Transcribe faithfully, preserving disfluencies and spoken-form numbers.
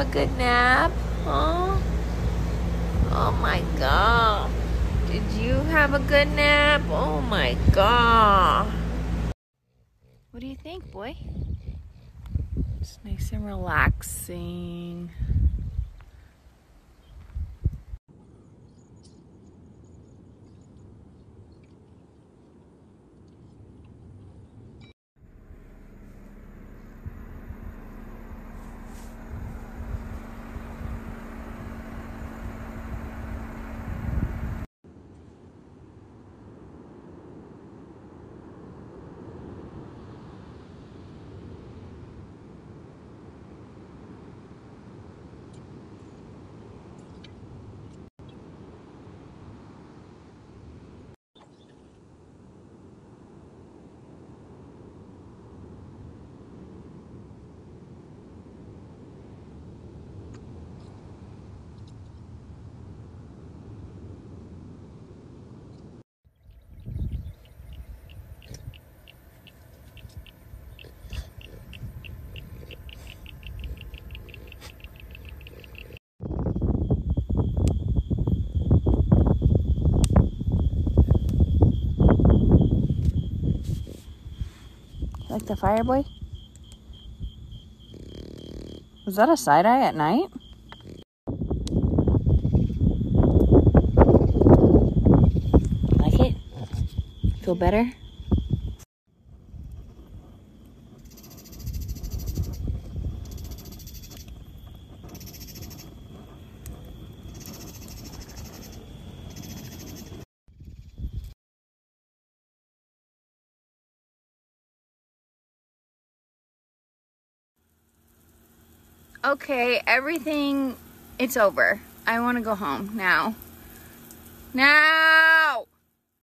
a good nap? Huh? Oh my God. Did you have a good nap? Oh my God. What do you think, boy? It's nice and relaxing. Like the fire, boy? Was that a side eye at night? Like it? Feel better? Okay, everything, it's over. I want to go home now. Now!